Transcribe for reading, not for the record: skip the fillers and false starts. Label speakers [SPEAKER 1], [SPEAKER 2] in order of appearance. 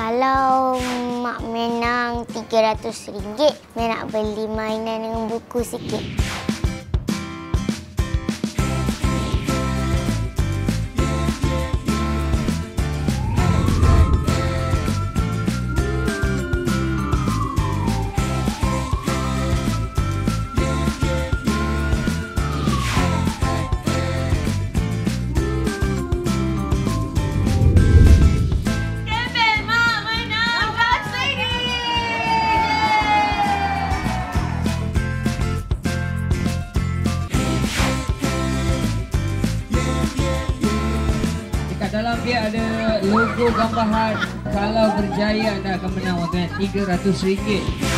[SPEAKER 1] Kalau mak menang RM300, Mek nak beli mainan dengan buku sikit.
[SPEAKER 2] Dalam dia ada logo gambar. Kalau berjaya anda akan menang wang tunai RM300.